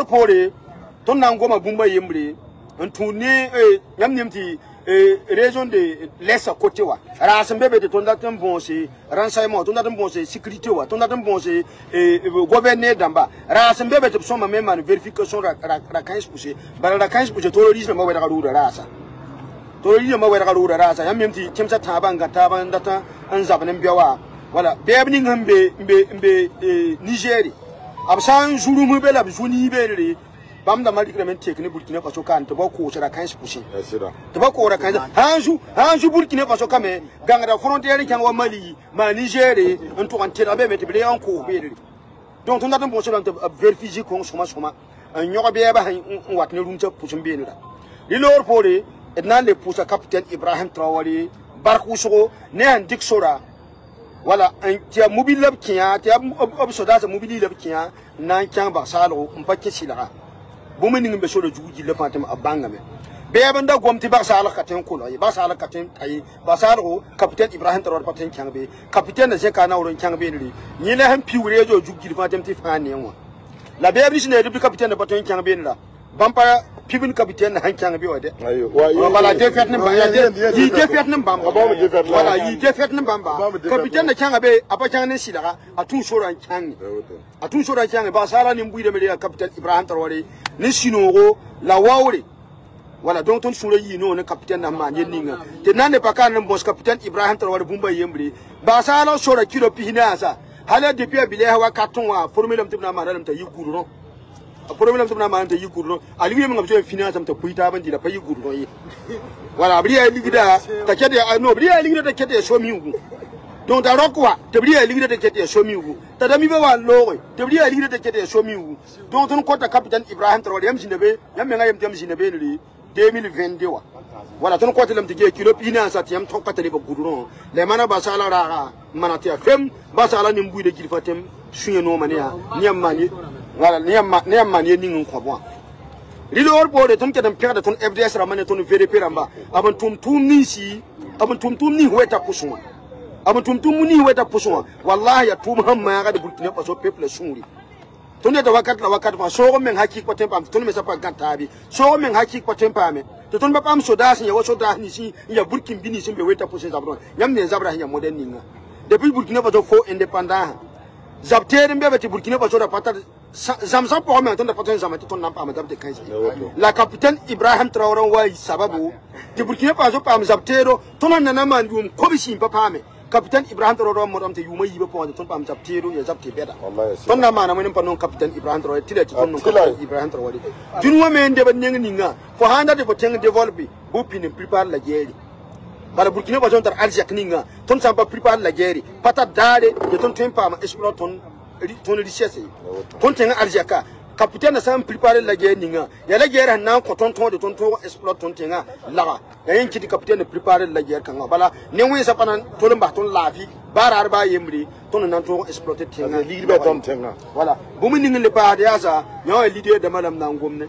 pore ton nangoma bumba yembre en tourner yamnemti région de l'Est à côté wa rassemble de ton datem bon c'est renseignement ton datem bon c'est sécurité wa ton datem bon c'est gouverner d'amba rassemble de son même en vérification ra 15% bala 15% terrorisme ma wada rura rasa terrorisme ma wada rura rasa yamnemti kimsa tabanga data an zabanen biawa voilà bebni ngambe mbe Nigeria absan juru mu bela bjuni bele bam da mali kremen tekne Burkina Faso kan to bako sera 15% to bako ra kan hanju Burkina Faso kame gangara frontière kan wa Mali ma Nigeria on to antera be metble en ko be donc on a bon sur vérifier ko soma en nyoga be ba on wat ne runta pushum be ni da li lor pole et nan le pousa capitaine Ibrahim Traoré barku so ne an diksora voilà un tia mobile lab kia tia obsoda mobile lab kia nan kan ba salo on pa kesila bumi ning be so le juji le fatima abanga me be banda gomti ba sala katen ko ba sala katen tay ba sala capitaine Ibrahim Traoré paten kan be capitaine je kana woron kan be ni le han piwre jo juji le fatima ti fane wa la be bi ne depuis capitaine paten kan be la bampa pibin capitaine han kan be wade wala defet ne ba yi defet ne bamba wala yi defet ne bamba capitaine kan be apa kan ne sila atun soran kan ba sala ni mbuide me capitaine Ibrahim Traoré ni sinogo la wawre wala donc ton sura yi no ne capitaine na ma ninga te nane pa kan boss capitaine Ibrahim Traoré bumba yembre ba sala sora kilo pihina sa hala depuis bile hawa carton wa formule mtibna ma dalam ta yiguru no formule mtibna ma ta yiguru no ali wi ngam jo finance am ta kuita bandi la pa yiguru no yi wala bri ay ligida ta kede no bri ay ligida ta kede so mi ngu donc ta rokwa te bri ay ligida ta kede so mi ngu ta dami be wa lowe te bri ay ligida ta kede so mi ngu donc ton kota capitaine Ibrahim Traoré yam jinebe yam me ngayam tam jinebe ni 2022 wa voilà ton kota lam tige kilo finance atiyam tokkata le ba gudron le mana ba sala ra mana tiya fem ba sala ni mbuide gilfatem suye no mania niamani voilà niamani ni ngun ko bon lilo orbo de ton kedam perde ton FDS ramane ton VDP ramba aban tum nisi aban tum ni weta kusuma aban tum ni weta kusuma wallahi ya tum hamma ga de Burkina Faso peuple sungri ton de wakat la wakat fa so men hakki ko tempa ton me sapa gantabi so men hakki ko tempa me to ton ba pam soda sin ya wo soda ni si ya Burkina bini sin be weta kusuma zabron yam ne zabra ya modern ninga depuis Burkina Faso fo indépendant zabtere mbebe ti Burkina Faso da patar zamzam pour me entendre patar zamati ton n'a pas madame de 15 la capitaine Ibrahim Traoré wa sababu ti Burkina Faso pam zabtero ton nana mandum ko bisi papa me capitaine Ibrahim Traoré mo dam te yuma yibe pour ton pam zabtero ya zabte beda ton na mana mo non capitaine Ibrahim Traoré ti ton non Ibrahim Traoré dunwa me ndebe ninga for handa de poteng develop bu pin prepare la guerre bala Burkina Faso tar Algérie kninga ton samba prépare la guerre pata dare de ton tempa ma exploit ton richesse ton tenga Algérie ka capitaine na sam préparer la guerre ninga ya la guerre na ko ton de ton exploit ton tenga la ya yin kiti capitaine préparer la guerre kan bala ne wi sa panan ton ba ton lavi barar ba yemri ton nan ton exploiter tenga libre ton tenga voilà bu mu ninga le pa ya sa yo leader de madame na ngomne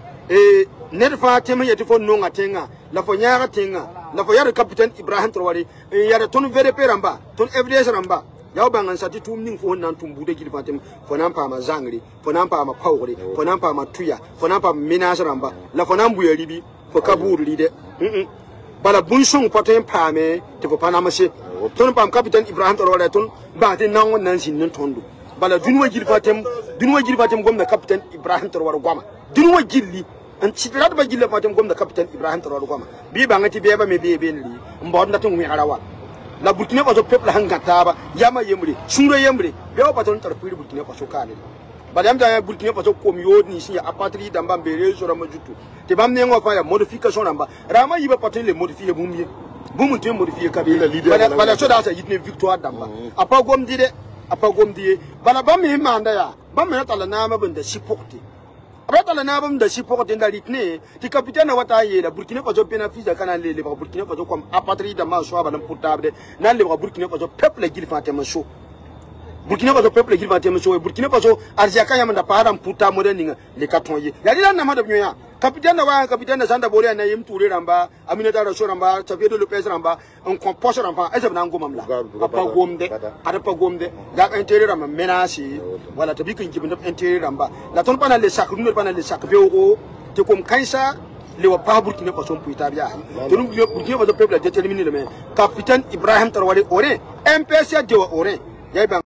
ne fa tema yati fo no ngatenga la fo nyaga tenga la fo yar capitaine Ibrahim Traoré yar ton VDP ramba ton FDS ramba yaw bangan sati tum ning fo nan tum bude gil fatem fo nan pa ma zangri fo nan pa ma pawri fo nan pa ma tuya fo nan pa menace ramba la fo nan buya ribi fo kaburu lide bala bunson paten pa me te fo panama se ton pam capitaine Ibrahim Traoré ton ba te nan won nan sin nan tondo bala dunwa gil fatem gomna capitaine Ibrahim Traoré goma dunwa gilli an citrat ba gilla fatem gomna capitaine Ibrahim Traoré goma bi ba ngati be ba me be ni mbod na tun mi arawa la Burkina Faso peuple hangata ba yama yemre suro yemre be o paton tar piri Burkina Faso kane ba yam da Burkina Faso ko mi yodi si ya apatrie damba mbere so rama jutu te bam ne ngo fa ya modification ramba rama yiba paton le modifier bumye bumu te modifier kabila bala so da sa yitne victoire damba apa gom die bala bam mi manda ya bam me tala na ma bunda supporter abata la nabam da supporter da ritne ti capitaine wata yela Burkina Faso pena fisa kana le Burkina Faso comme apatrie da ma so ba nan portable nan le Burkina Faso peuple gil fatima so Burkina Faso peuple gil fatima so Burkina Faso arjaka yamanda param puta moderninga le katonye ya dila na madam nyoya capitaine na Sanda Boria na yim touré ramba Aminata Racho ramba Xavier Lopez ramba on compose ramba eza na ngoma mla apa gomde ada pa gomde ga intérieur ramba menace voilà tabi kin jibin intérieur ramba la ton pana le sac nous pana le sac beoko te comme kaisa le wa pa Burkina Faso puita bia to nous Burkina Faso peuple déterminé le capitaine Ibrahim Traoré ore MPC de ore